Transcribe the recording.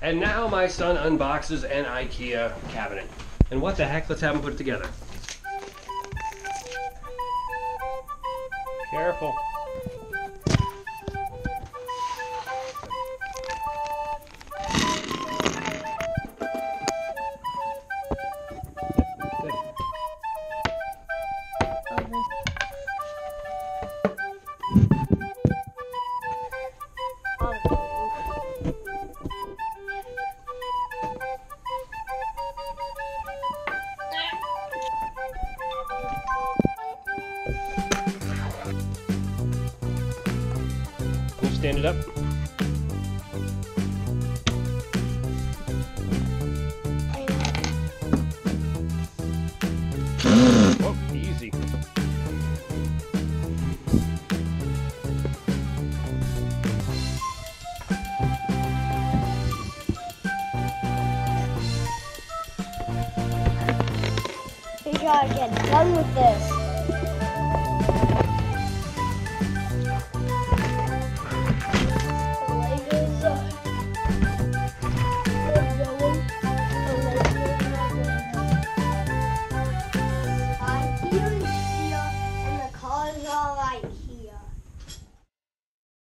And now my son unboxes an IKEA cabinet. And what the heck, let's have him put it together. Careful. Can you stand it up? Oh, easy. We gotta get done with this.